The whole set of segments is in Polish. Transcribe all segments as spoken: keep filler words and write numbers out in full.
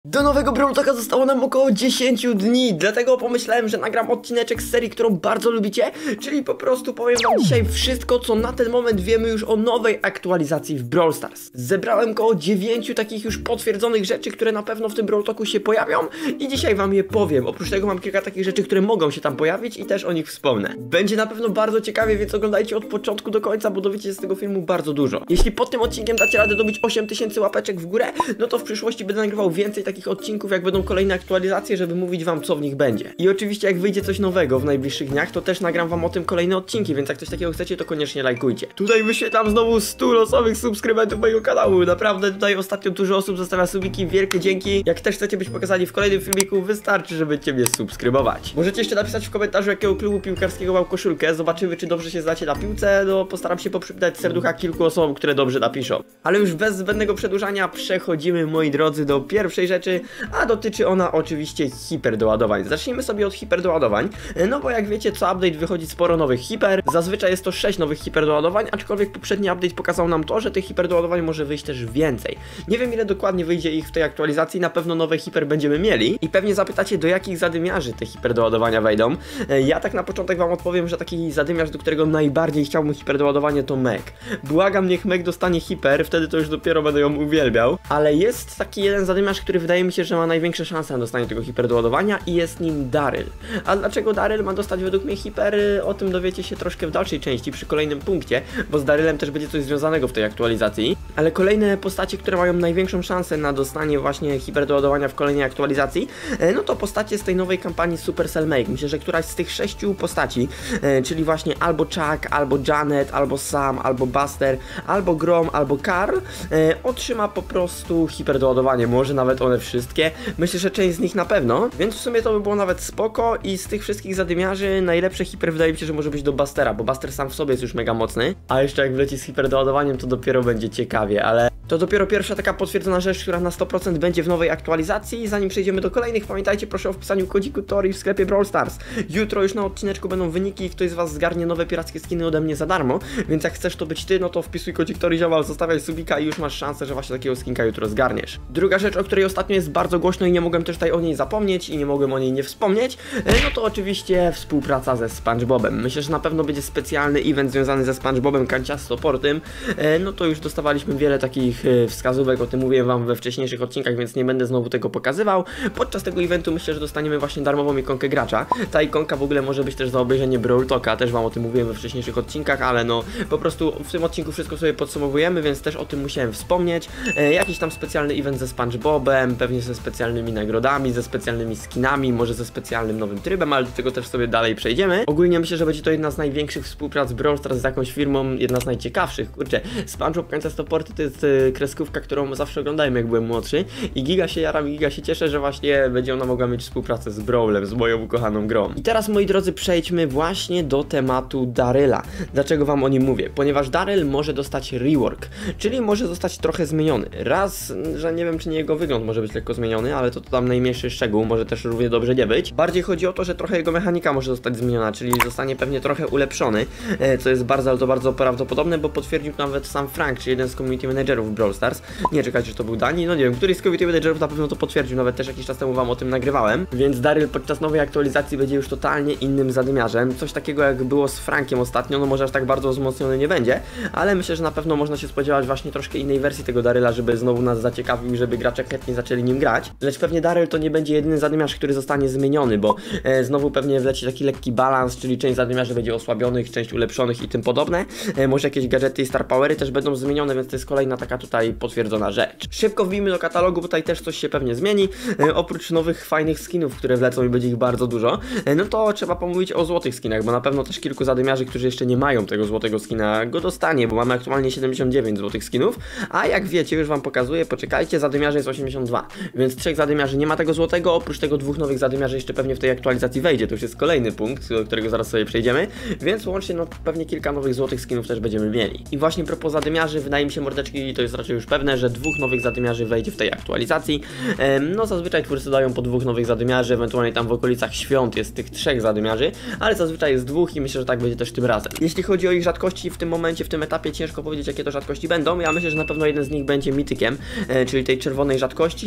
Do nowego Brawl Talka zostało nam około dziesięć dni, dlatego pomyślałem, że nagram odcineczek z serii, którą bardzo lubicie, czyli po prostu powiem wam dzisiaj wszystko, co na ten moment wiemy już o nowej aktualizacji w Brawl Stars. Zebrałem około dziewięciu takich już potwierdzonych rzeczy, które na pewno w tym Brawl Talku się pojawią i dzisiaj wam je powiem. Oprócz tego mam kilka takich rzeczy, które mogą się tam pojawić i też o nich wspomnę. Będzie na pewno bardzo ciekawie, więc oglądajcie od początku do końca, bo dowiecie się z tego filmu bardzo dużo. Jeśli pod tym odcinkiem dacie radę dobić osiem tysięcy łapeczek w górę, no to w przyszłości będę nagrywał więcej takich odcinków, jak będą kolejne aktualizacje, żeby mówić wam, co w nich będzie. I oczywiście jak wyjdzie coś nowego w najbliższych dniach, to też nagram wam o tym kolejne odcinki, więc jak coś takiego chcecie, to koniecznie lajkujcie. Tutaj wyświetlam znowu stu losowych subskrybentów mojego kanału. Naprawdę tutaj ostatnio dużo osób zostawia subiki, wielkie dzięki. Jak też chcecie być pokazani w kolejnym filmiku, wystarczy, żeby ciebie subskrybować. Możecie jeszcze napisać w komentarzu, jakiego klubu piłkarskiego mam koszulkę. Zobaczymy, czy dobrze się znacie na piłce. No, postaram się poprzypytać serducha kilku osobom, które dobrze napiszą. Ale już bez zbędnego przedłużania przechodzimy, moi drodzy, do pierwszej rzeczy, a dotyczy ona oczywiście hiperdoładowań. Zacznijmy sobie od hiperdoładowań, no bo jak wiecie, co update wychodzi sporo nowych hiper. Zazwyczaj jest to sześć nowych hiperdoładowań, aczkolwiek poprzedni update pokazał nam to, że tych hiperdoładowań może wyjść też więcej. Nie wiem, ile dokładnie wyjdzie ich w tej aktualizacji, na pewno nowe hiper będziemy mieli i pewnie zapytacie, do jakich zadymiarzy te hiperdoładowania wejdą. Ja tak na początek wam odpowiem, że taki zadymiarz, do którego najbardziej chciałbym hiperdoładowanie, to Meg. Błagam, niech Meg dostanie hiper, wtedy to już dopiero będę ją uwielbiał. Ale jest taki jeden zadymiarz, który wydaje mi się, że ma największe szanse na dostanie tego hiperdoładowania i jest nim Daryl. A dlaczego Daryl ma dostać według mnie hiper? O tym dowiecie się troszkę w dalszej części, przy kolejnym punkcie, bo z Darylem też będzie coś związanego w tej aktualizacji. Ale kolejne postacie, które mają największą szansę na dostanie właśnie hiperdoładowania w kolejnej aktualizacji, no to postacie z tej nowej kampanii Supercell Make. Myślę, że któraś z tych sześciu postaci, czyli właśnie albo Chuck, albo Janet, albo Sam, albo Buster, albo Grom, albo Karl, otrzyma po prostu hiperdoładowanie. Może nawet one wszystkie. Myślę, że część z nich na pewno, więc w sumie to by było nawet spoko i z tych wszystkich zadymiarzy najlepszy hiper wydaje mi się, że może być do Bustera, bo Buster sam w sobie jest już mega mocny, a jeszcze jak wleci z hiperdoładowaniem, to dopiero będzie ciekawie, ale to dopiero pierwsza taka potwierdzona rzecz, która na sto procent będzie w nowej aktualizacji. Zanim przejdziemy do kolejnych, pamiętajcie proszę o wpisaniu kodziku Tori w sklepie Brawl Stars. Jutro już na odcineczku będą wyniki i ktoś z was zgarnie nowe pirackie skiny ode mnie za darmo, więc jak chcesz to być ty, no to wpisuj kodzik Tori ziomal, zostawiaj subika i już masz szansę, że właśnie takiego skinka jutro zgarniesz. Druga rzecz, o której ostatnio jest bardzo głośno i nie mogłem też tutaj o niej zapomnieć i nie mogłem o niej nie wspomnieć, no to oczywiście współpraca ze SpongeBobem. Myślę, że na pewno będzie specjalny event związany ze SpongeBobem kanciastoportym. No to już dostawaliśmy wiele takich wskazówek, o tym mówiłem wam we wcześniejszych odcinkach, więc nie będę znowu tego pokazywał. Podczas tego eventu myślę, że dostaniemy właśnie darmową ikonkę gracza. Ta ikonka w ogóle może być też za obejrzenie Brawl Talka, też wam o tym mówiłem we wcześniejszych odcinkach, ale no po prostu w tym odcinku wszystko sobie podsumowujemy, więc też o tym musiałem wspomnieć. E, jakiś tam specjalny event ze SpongeBobem, pewnie ze specjalnymi nagrodami, ze specjalnymi skinami, może ze specjalnym nowym trybem, ale do tego też sobie dalej przejdziemy. Ogólnie myślę, że będzie to jedna z największych współprac Brawl Stars z jakąś firmą, jedna z najciekawszych. Kurczę, SpongeBob Kanciastoporty to jest e, kreskówka, którą zawsze oglądałem, jak byłem młodszy i giga się jaram, giga się cieszę, że właśnie będzie ona mogła mieć współpracę z Brawlem, z moją ukochaną grą. I teraz, moi drodzy, przejdźmy właśnie do tematu Daryla. Dlaczego wam o nim mówię? Ponieważ Daryl może dostać rework, czyli może zostać trochę zmieniony. Raz, że nie wiem, czy nie jego wygląd może być lekko zmieniony, ale to, to tam najmniejszy szczegół, może też równie dobrze nie być. Bardziej chodzi o to, że trochę jego mechanika może zostać zmieniona, czyli zostanie pewnie trochę ulepszony, co jest bardzo, ale to bardzo prawdopodobne, bo potwierdził nawet sam Frank, czyli jeden z community managerów Brawl Stars. Nie czekajcie, że to był Dani, no nie wiem, któryś z community managerów na pewno to potwierdził, nawet też jakiś czas temu wam o tym nagrywałem. Więc Daryl podczas nowej aktualizacji będzie już totalnie innym zadymiarzem. Coś takiego jak było z Frankiem ostatnio, no może aż tak bardzo wzmocniony nie będzie, ale myślę, że na pewno można się spodziewać właśnie troszkę innej wersji tego Daryla, żeby znowu nas zaciekawił, żeby gracze chętnie zaczęli nim grać. Lecz pewnie Daryl to nie będzie jedyny zadymiarz, który zostanie zmieniony, bo e, znowu pewnie wleci taki lekki balans, czyli część zadymiarzy będzie osłabionych, część ulepszonych i tym podobne. E, może jakieś gadżety i star powery też będą zmienione, więc to jest kolejna taka tutaj potwierdzona rzecz. Szybko wbijmy do katalogu, bo tutaj też coś się pewnie zmieni. E, oprócz nowych fajnych skinów, które wlecą i będzie ich bardzo dużo, e, no to trzeba pomówić o złotych skinach, bo na pewno też kilku zadymiarzy, którzy jeszcze nie mają tego złotego skina, go dostanie, bo mamy aktualnie siedemdziesiąt dziewięć złotych skinów, a jak wiecie, już wam pokazuję, poczekajcie, zadymiarzy jest osiemdziesiąt dwa, więc trzech zadymiarzy nie ma tego złotego, oprócz tego dwóch nowych zadymiarzy jeszcze pewnie w tej aktualizacji wejdzie, to już jest kolejny punkt, do którego zaraz sobie przejdziemy, więc łącznie no pewnie kilka nowych złotych skinów też będziemy mieli. I właśnie propos zadymiarzy, wydaje mi się, mordeczki, to jest raczej już pewne, że dwóch nowych zadymiarzy wejdzie w tej aktualizacji. Ehm, no zazwyczaj twórcy dają po dwóch nowych zadymiarzy, ewentualnie tam w okolicach świąt jest tych trzech zadymiarzy, ale zazwyczaj jest dwóch i myślę, że tak będzie też tym razem. Jeśli chodzi o ich rzadkości w tym momencie, w tym etapie ciężko powiedzieć, jakie to rzadkości będą. Ja myślę, że na pewno jeden z nich będzie mitykiem, e, czyli tej czerwonej rzadkości,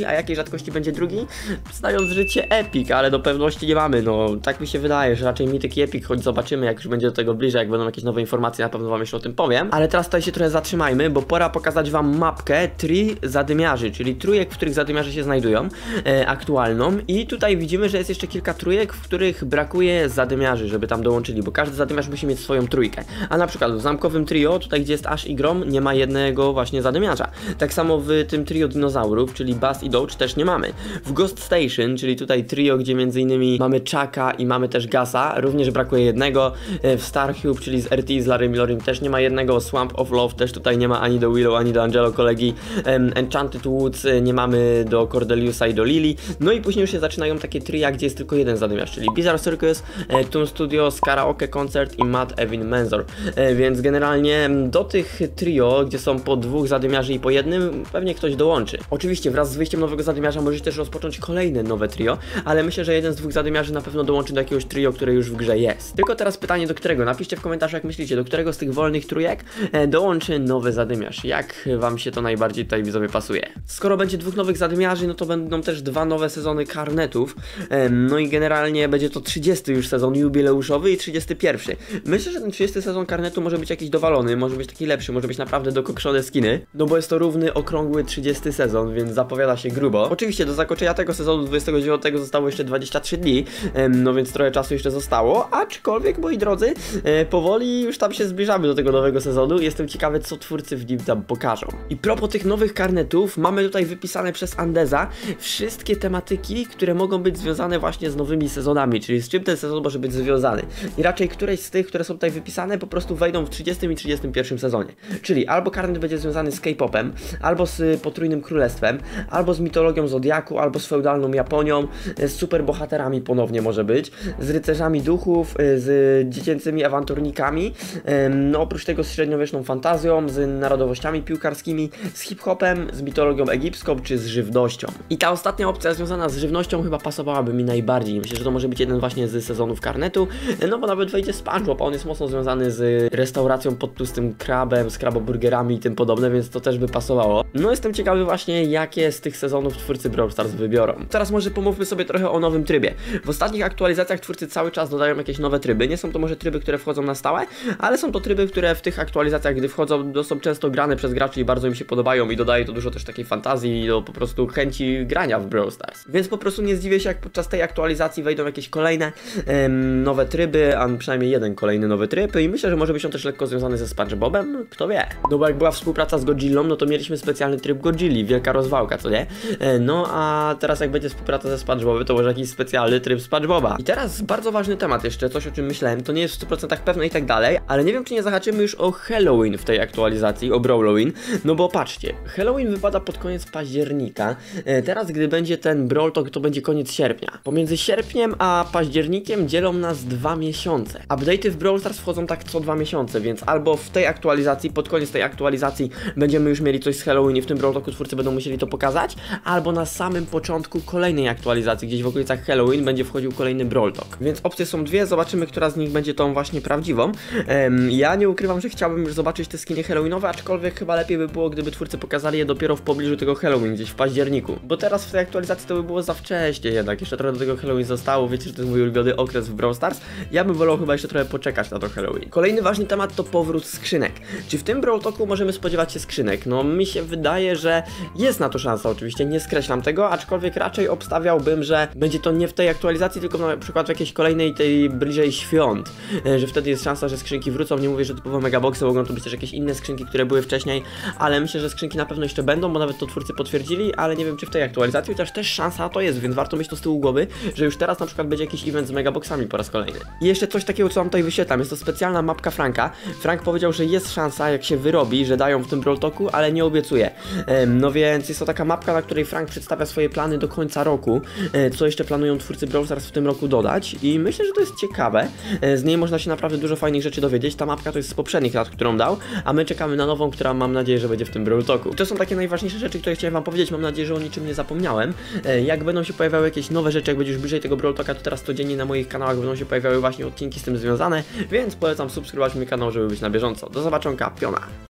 drugi, a jakiej rzadkości będzie drugi? Znając życie Epic, ale do pewności nie mamy, no tak mi się wydaje, że raczej Mythic i Epic, choć zobaczymy jak już będzie do tego bliżej, jak będą jakieś nowe informacje, na pewno wam jeszcze o tym powiem. Ale teraz tutaj się trochę zatrzymajmy, bo pora pokazać wam mapkę Tree zadymiarzy, czyli trójek, w których zadymiarze się znajdują, e, aktualną. I tutaj widzimy, że jest jeszcze kilka trójek, w których brakuje zadymiarzy, żeby tam dołączyli, bo każdy zadymiarz musi mieć swoją trójkę. A na przykład w zamkowym trio, tutaj gdzie jest Ash i Grom, nie ma jednego właśnie zadymiarza. Tak samo w tym trio dinozaurów, czyli Buzz i Doge, też nie mamy. W Ghost Station, czyli tutaj trio, gdzie między innymi mamy Chucka i mamy też Gasa, również brakuje jednego. W Starcube, czyli z R T z Larrym i Lorim, też nie ma jednego. Swamp of Love też tutaj nie ma ani do Willow, ani do Angelo kolegi. Enchanted Woods nie mamy do Cordeliusa i do Lily. No i później już się zaczynają takie tria, gdzie jest tylko jeden zadymiarz, czyli Bizarre Circus, Toon Studios, Karaoke Concert i Matt Evin Menzor. Więc generalnie do tych trio, gdzie są po dwóch zadymiarzy i po jednym, pewnie ktoś dołączy. Oczywiście wraz z wyjściem nowego zadymiarza możesz też rozpocząć kolejne nowe trio, ale myślę, że jeden z dwóch zadymiarzy na pewno dołączy do jakiegoś trio, które już w grze jest. Tylko teraz pytanie, do którego? Napiszcie w komentarzu, jak myślicie, do którego z tych wolnych trójek e, dołączy nowy zadymiarz. Jak wam się to najbardziej tutaj widzowie pasuje? Skoro będzie dwóch nowych zadymiarzy, no to będą też dwa nowe sezony karnetów. E, no i generalnie będzie to trzydziesty już sezon jubileuszowy i trzydziesty pierwszy. Myślę, że ten trzydziesty sezon karnetu może być jakiś dowalony, może być taki lepszy, może być naprawdę dokokszone skiny, no bo jest to równy, okrągły trzydziesty sezon, więc zapowiada się grubo. Oczywiście do zakończenia tego sezonu dwudziestego dziewiątego zostało jeszcze dwadzieścia trzy dni, no więc trochę czasu jeszcze zostało, aczkolwiek moi drodzy, powoli już tam się zbliżamy do tego nowego sezonu i jestem ciekawy, co twórcy w nim tam pokażą. I propos tych nowych karnetów, mamy tutaj wypisane przez Andeza wszystkie tematyki, które mogą być związane właśnie z nowymi sezonami, czyli z czym ten sezon może być związany. I raczej któreś z tych, które są tutaj wypisane, po prostu wejdą w trzydziestym i trzydziestym pierwszym sezonie. Czyli albo karnet będzie związany z K-popem, albo z potrójnym królestwem, albo z mitologią Zodiaku, albo z feudalną Japonią, z superbohaterami ponownie może być, z rycerzami duchów, z dziecięcymi awanturnikami, no oprócz tego z średniowieczną fantazją, z narodowościami piłkarskimi, z hip-hopem, z mitologią egipską czy z żywnością. I ta ostatnia opcja związana z żywnością chyba pasowałaby mi najbardziej. Myślę, że to może być jeden właśnie z sezonów karnetu, no bo nawet wejdzie SpongeBob, on jest mocno związany z restauracją pod tłustym krabem, z kraboburgerami i tym podobne, więc to też by pasowało. No jestem ciekawy właśnie, jakie z tych sezonów twórcy Brawl Stars wybiorą. Teraz może pomówmy sobie trochę o nowym trybie. W ostatnich aktualizacjach twórcy cały czas dodają jakieś nowe tryby. Nie są to może tryby, które wchodzą na stałe, ale są to tryby, które w tych aktualizacjach, gdy wchodzą, to są często grane przez graczy i bardzo im się podobają i dodaje to dużo też takiej fantazji i do po prostu chęci grania w Brawl Stars. Więc po prostu nie zdziwię się, jak podczas tej aktualizacji wejdą jakieś kolejne em, nowe tryby, a przynajmniej jeden kolejny nowy tryb i myślę, że może być on też lekko związany ze SpongeBobem, kto wie. No bo jak była współpraca z Godzillą, no to mieliśmy specjalny tryb Godzilli, wielka rozwałka, co nie? E, no a teraz jak będzie współpraca ze SpongeBobem, to może jakiś specjalny tryb SpongeBoba. I teraz bardzo ważny temat jeszcze, coś o czym myślałem, to nie jest w stu procentach pewne i tak dalej, ale nie wiem, czy nie zahaczymy już o Halloween w tej aktualizacji, o Brawloween, no bo patrzcie, Halloween wypada pod koniec października, e, teraz gdy będzie ten Brawl Talk, to będzie koniec sierpnia. Pomiędzy sierpniem a październikiem dzielą nas dwa miesiące. Update'y w Brawl Stars wchodzą tak co dwa miesiące, więc albo w tej aktualizacji, pod koniec tej aktualizacji będziemy już mieli coś z Halloween i w tym Brawl Talku twórcy będą musieli to pokazać, albo na samym początku kolejnej aktualizacji, gdzieś w okolicach Halloween będzie wchodził kolejny Brawl Talk. Więc opcje są dwie, zobaczymy, która z nich będzie tą właśnie prawdziwą. Um, ja nie ukrywam, że chciałbym już zobaczyć te skiny halloweenowe, aczkolwiek chyba lepiej by było, gdyby twórcy pokazali je dopiero w pobliżu tego Halloween, gdzieś w październiku. Bo teraz w tej aktualizacji to by było za wcześnie jednak, jeszcze trochę do tego Halloween zostało, wiecie, że to jest mój ulubiony okres w Brawl Stars. Ja bym wolał chyba jeszcze trochę poczekać na to Halloween. Kolejny ważny temat to powrót skrzynek. Czy w tym Brawl Talku możemy spodziewać się skrzynek? No mi się wydaje, że jest na to szansa, oczywiście nie skreślam tego, aczkolwiek raczej obstawiałbym, że będzie to nie w tej aktualizacji, tylko na przykład w jakiejś kolejnej tej bliżej świąt, że wtedy jest szansa, że skrzynki wrócą. Nie mówię, że typowo megaboxy, mogą to być też jakieś inne skrzynki, które były wcześniej, ale myślę, że skrzynki na pewno jeszcze będą, bo nawet to twórcy potwierdzili, ale nie wiem, czy w tej aktualizacji, chociaż też szansa to jest, więc warto mieć to z tyłu głowy, że już teraz na przykład będzie jakiś event z megaboxami po raz kolejny. I jeszcze coś takiego, co wam tutaj wyświetlam, jest to specjalna mapka Franka. Frank powiedział, że jest szansa, jak się wyrobi, że dają w tym Brawl Talku, ale nie obiecuje. No więc jest to taka mapka, na której Frank przedstawia swoje plany do końca roku, co jeszcze planują twórcy Brawl Stars w tym roku dodać i myślę, że to jest ciekawe. Z niej można się naprawdę dużo fajnych rzeczy dowiedzieć. Ta mapka to jest z poprzednich lat, którą dał, a my czekamy na nową, która mam nadzieję, że będzie w tym Brawl Talku. I to są takie najważniejsze rzeczy, które chciałem wam powiedzieć. Mam nadzieję, że o niczym nie zapomniałem. Jak będą się pojawiały jakieś nowe rzeczy, jak będzie już bliżej tego Brawl Talka, to teraz codziennie na moich kanałach będą się pojawiały właśnie odcinki z tym związane, więc polecam subskrybować mój kanał, żeby być na bieżąco. Do zobaczonka, piona!